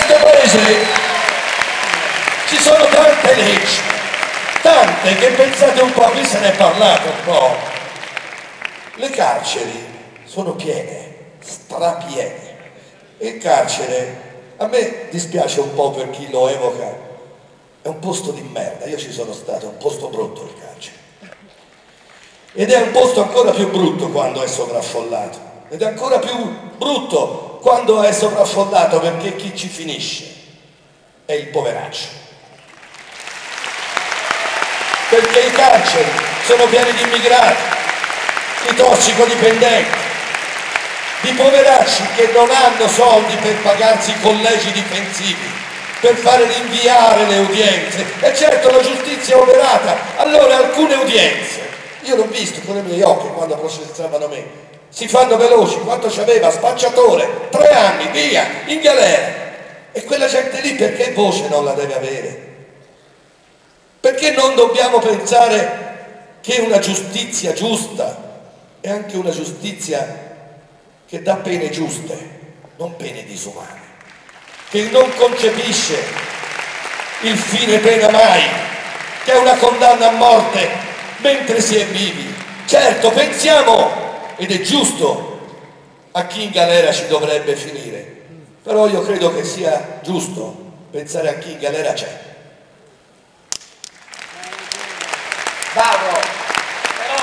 questo paese ci sono tante leggi, tante, che pensate un po', qui se ne è parlato un po'. Le carceri sono piene, strapiene. Il carcere, a me dispiace un po' per chi lo evoca, è un posto di merda. Io ci sono stato, è un posto brutto il carcere. Ed è un posto ancora più brutto quando è sovraffollato. Ed è ancora più brutto quando è sovraffollato, perché chi ci finisce è il poveraccio. Perché i carceri sono pieni di immigrati, di tossicodipendenti, di poveracci che non hanno soldi per pagarsi i collegi difensivi, per fare rinviare le udienze. E certo la giustizia è operata. Allora alcune udienze, io l'ho visto con i miei occhi quando processavano me, si fanno veloci. Quanto c'aveva? Spacciatore, 3 anni, via, in galera. E quella gente lì perché voce non la deve avere? Perché non dobbiamo pensare che una giustizia giusta è anche una giustizia che dà pene giuste, non pene disumane, che non concepisce il fine pena mai, che è una condanna a morte mentre si è vivi. Certo, pensiamo, ed è giusto, a chi in galera ci dovrebbe finire, però io credo che sia giusto pensare a chi in galera c'è.